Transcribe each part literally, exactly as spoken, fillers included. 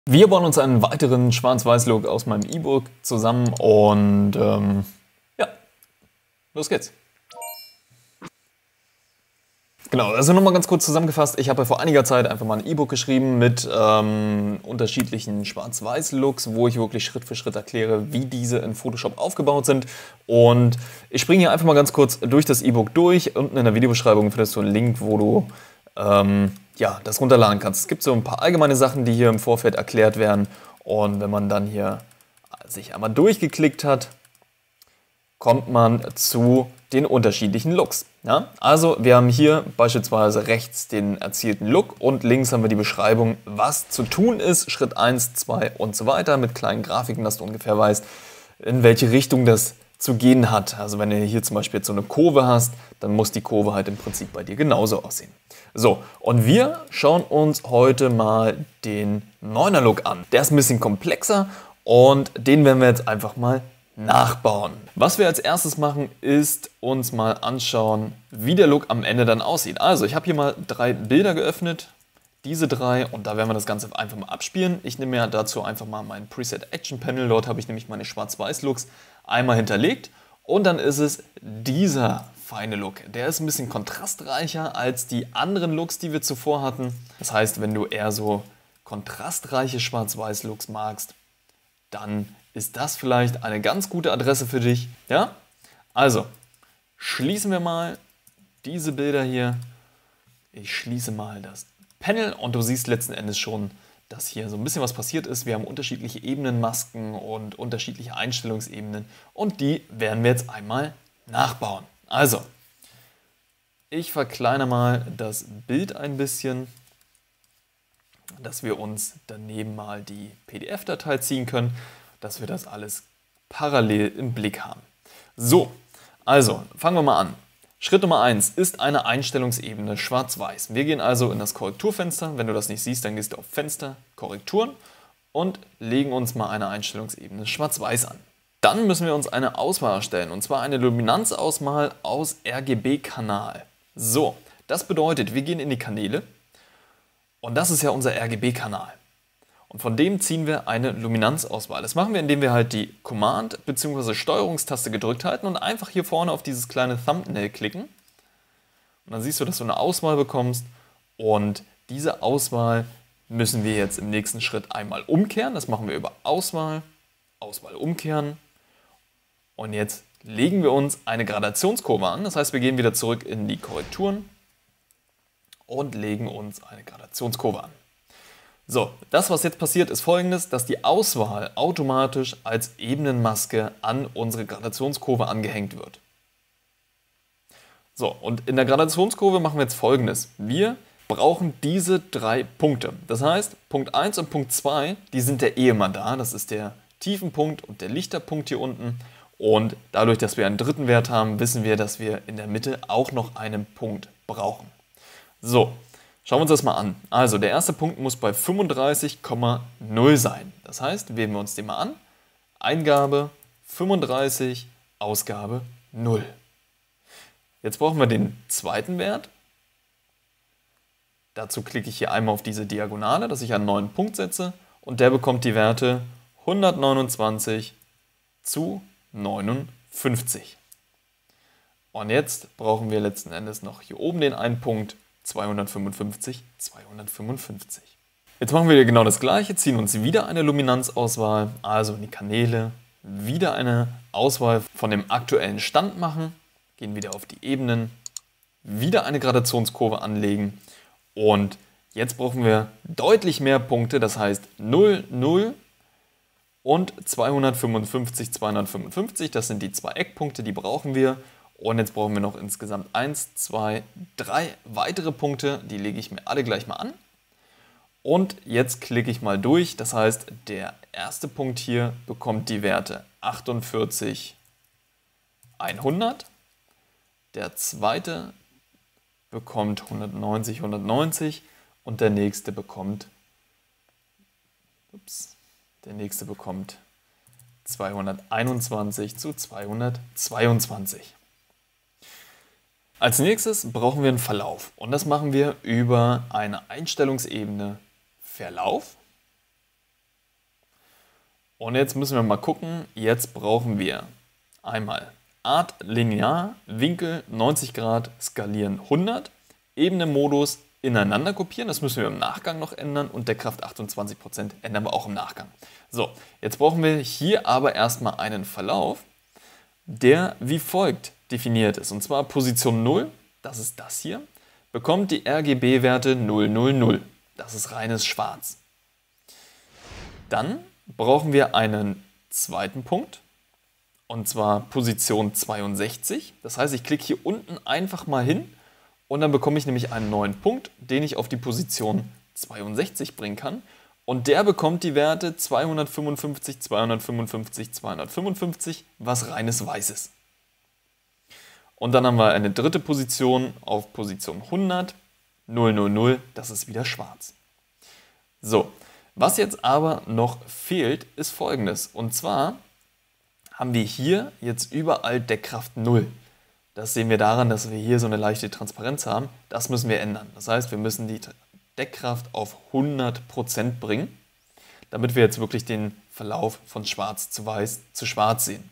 Wir bauen uns einen weiteren Schwarz-Weiß-Look aus meinem E-Book zusammen und ähm, ja, los geht's. Genau, also nochmal ganz kurz zusammengefasst, ich habe ja vor einiger Zeit einfach mal ein E-Book geschrieben mit ähm, unterschiedlichen Schwarz-Weiß-Looks, wo ich wirklich Schritt für Schritt erkläre, wie diese in Photoshop aufgebaut sind. Und ich springe hier einfach mal ganz kurz durch das E-Book durch. Unten in der Videobeschreibung findest du einen Link, wo du ähm, ja, das runterladen kannst. Es gibt so ein paar allgemeine Sachen, die hier im Vorfeld erklärt werden. Und wenn man dann hier sich einmal durchgeklickt hat, kommt man zu den unterschiedlichen Looks. Ja? Also wir haben hier beispielsweise rechts den erzielten Look und links haben wir die Beschreibung, was zu tun ist, Schritt eins, zwei und so weiter, mit kleinen Grafiken, dass du ungefähr weißt, in welche Richtung das zu gehen hat. Also wenn du hier zum Beispiel jetzt so eine Kurve hast, dann muss die Kurve halt im Prinzip bei dir genauso aussehen. So, und wir schauen uns heute mal den neuner Look an. Der ist ein bisschen komplexer und den werden wir jetzt einfach mal nachbauen. Was wir als erstes machen, ist uns mal anschauen, wie der Look am Ende dann aussieht. Also ich habe hier mal drei Bilder geöffnet, diese drei, und da werden wir das Ganze einfach mal abspielen. Ich nehme mir dazu einfach mal mein Preset Action Panel, dort habe ich nämlich meine Schwarz-Weiß-Looks einmal hinterlegt und dann ist es dieser feine Look. Der ist ein bisschen kontrastreicher als die anderen Looks, die wir zuvor hatten. Das heißt, wenn du eher so kontrastreiche Schwarz-Weiß-Looks magst, dann ist das vielleicht eine ganz gute Adresse für dich. Ja? Also, schließen wir mal diese Bilder hier. Ich schließe mal das Panel und du siehst letzten Endes schon, dass hier so ein bisschen was passiert ist. Wir haben unterschiedliche Ebenenmasken und unterschiedliche Einstellungsebenen und die werden wir jetzt einmal nachbauen. Also, ich verkleinere mal das Bild ein bisschen, dass wir uns daneben mal die P D F-Datei ziehen können, dass wir das alles parallel im Blick haben. So, also fangen wir mal an. Schritt Nummer eins ist eine Einstellungsebene schwarz-weiß. Wir gehen also in das Korrekturfenster. Wenn du das nicht siehst, dann gehst du auf Fenster, Korrekturen und legen uns mal eine Einstellungsebene schwarz-weiß an. Dann müssen wir uns eine Auswahl erstellen, und zwar eine Luminanzauswahl aus R G B-Kanal. So, das bedeutet, wir gehen in die Kanäle und das ist ja unser R G B-Kanal. Und von dem ziehen wir eine Luminanzauswahl. Das machen wir, indem wir halt die Command- bzw. Steuerungstaste gedrückt halten und einfach hier vorne auf dieses kleine Thumbnail klicken. Und dann siehst du, dass du eine Auswahl bekommst und diese Auswahl müssen wir jetzt im nächsten Schritt einmal umkehren. Das machen wir über Auswahl, Auswahl umkehren. Und jetzt legen wir uns eine Gradationskurve an. Das heißt, wir gehen wieder zurück in die Korrekturen und legen uns eine Gradationskurve an. So, das, was jetzt passiert, ist Folgendes, dass die Auswahl automatisch als Ebenenmaske an unsere Gradationskurve angehängt wird. So, und in der Gradationskurve machen wir jetzt Folgendes. Wir brauchen diese drei Punkte. Das heißt, Punkt eins und Punkt zwei, die sind ja eh immer da. Das ist der Tiefenpunkt und der Lichterpunkt hier unten. Und dadurch, dass wir einen dritten Wert haben, wissen wir, dass wir in der Mitte auch noch einen Punkt brauchen. So. Schauen wir uns das mal an. Also der erste Punkt muss bei fünfunddreißig Komma null sein. Das heißt, wählen wir uns den mal an. Eingabe fünfunddreißig, Ausgabe null. Jetzt brauchen wir den zweiten Wert. Dazu klicke ich hier einmal auf diese Diagonale, dass ich einen neuen Punkt setze. Und der bekommt die Werte hundertneunundzwanzig zu neunundfünfzig. Und jetzt brauchen wir letzten Endes noch hier oben den einen Punkt. zweihundertfünfundfünfzig, zweihundertfünfundfünfzig. Jetzt machen wir genau das gleiche, ziehen uns wieder eine Luminanzauswahl, also in die Kanäle, wieder eine Auswahl von dem aktuellen Stand machen, gehen wieder auf die Ebenen, wieder eine Gradationskurve anlegen und jetzt brauchen wir deutlich mehr Punkte, das heißt null, null und zweihundertfünfundfünfzig, zweihundertfünfundfünfzig, das sind die zwei Eckpunkte, die brauchen wir. Und jetzt brauchen wir noch insgesamt eins, zwei, drei weitere Punkte. Die lege ich mir alle gleich mal an. Und jetzt klicke ich mal durch. Das heißt, der erste Punkt hier bekommt die Werte achtundvierzig, hundert. Der zweite bekommt hundertneunzig, hundertneunzig. Und der nächste bekommt, ups, der nächste bekommt zweihunderteinundzwanzig zu zweihundertzweiundzwanzig. Als nächstes brauchen wir einen Verlauf und das machen wir über eine Einstellungsebene Verlauf Und jetzt müssen wir mal gucken, jetzt brauchen wir einmal Art linear, Winkel neunzig Grad, skalieren hundert, Ebene-Modus ineinander kopieren, das müssen wir im Nachgang noch ändern und Deckkraft achtundzwanzig Prozent ändern wir auch im Nachgang. So, jetzt brauchen wir hier aber erstmal einen Verlauf, der wie folgt definiert ist. Und zwar Position null, das ist das hier, bekommt die R G B-Werte null null null. Das ist reines Schwarz. Dann brauchen wir einen zweiten Punkt, und zwar Position zweiundsechzig. Das heißt, ich klicke hier unten einfach mal hin und dann bekomme ich nämlich einen neuen Punkt, den ich auf die Position zweiundsechzig bringen kann. Und der bekommt die Werte zweihundertfünfundfünfzig, zweihundertfünfundfünfzig, zweihundertfünfundfünfzig, was reines Weiß ist. Und dann haben wir eine dritte Position auf Position hundert, null null null, das ist wieder schwarz. So, was jetzt aber noch fehlt, ist Folgendes. Und zwar haben wir hier jetzt überall Deckkraft null. Das sehen wir daran, dass wir hier so eine leichte Transparenz haben. Das müssen wir ändern. Das heißt, wir müssen die Deckkraft auf hundert Prozent bringen, damit wir jetzt wirklich den Verlauf von schwarz zu weiß zu schwarz sehen.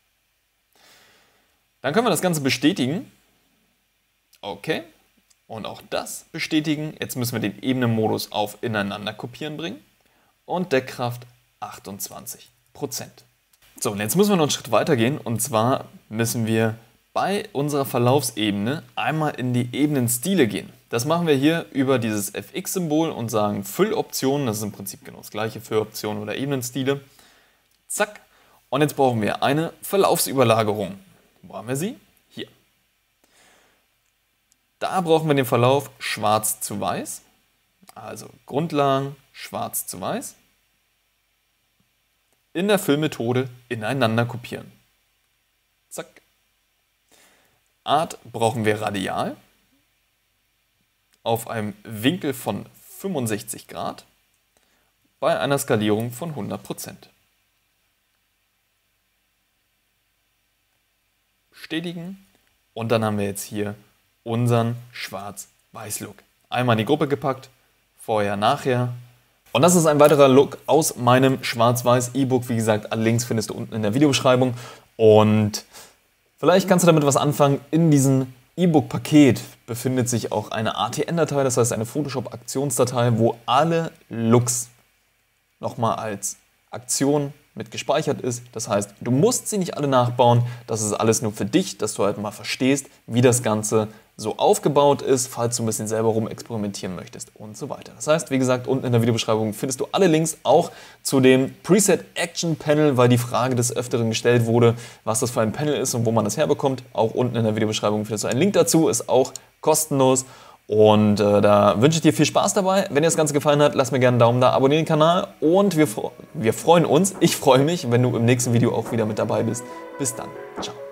Dann können wir das Ganze bestätigen. Okay. Und auch das bestätigen. Jetzt müssen wir den Ebenenmodus auf ineinander kopieren bringen. Und Deckkraft achtundzwanzig Prozent. So, und jetzt müssen wir noch einen Schritt weiter gehen. Und zwar müssen wir bei unserer Verlaufsebene einmal in die Ebenenstile gehen. Das machen wir hier über dieses F X-Symbol und sagen Fülloptionen. Das ist im Prinzip genau das gleiche, Fülloptionen oder Ebenenstile. Zack. Und jetzt brauchen wir eine Verlaufsüberlagerung. Wo haben wir sie? Hier. Da brauchen wir den Verlauf schwarz zu weiß. Also Grundlagen schwarz zu weiß. In der Füllmethode ineinander kopieren. Zack. Art brauchen wir radial. Auf einem Winkel von fünfundsechzig Grad. Bei einer Skalierung von hundert Prozent. Bestätigen. Und dann haben wir jetzt hier unseren Schwarz-Weiß-Look. Einmal in die Gruppe gepackt. Vorher, nachher. Und das ist ein weiterer Look aus meinem Schwarz-Weiß-E-Book. Wie gesagt, alle Links findest du unten in der Videobeschreibung. Und vielleicht kannst du damit was anfangen. In diesem E-Book-Paket befindet sich auch eine A T N-Datei, das heißt eine Photoshop-Aktionsdatei, wo alle Looks nochmal als Aktion mit gespeichert ist. Das heißt, du musst sie nicht alle nachbauen. Das ist alles nur für dich, dass du halt mal verstehst, wie das Ganze so aufgebaut ist, falls du ein bisschen selber rumexperimentieren möchtest und so weiter. Das heißt, wie gesagt, unten in der Videobeschreibung findest du alle Links auch zu dem Preset Action Panel, weil die Frage des Öfteren gestellt wurde, was das für ein Panel ist und wo man das herbekommt. Auch unten in der Videobeschreibung findest du einen Link dazu, ist auch kostenlos. Und äh, da wünsche ich dir viel Spaß dabei. Wenn dir das Ganze gefallen hat, lass mir gerne einen Daumen da, abonniere den Kanal und wir, wir freuen uns, ich freue mich, wenn du im nächsten Video auch wieder mit dabei bist. Bis dann. Ciao.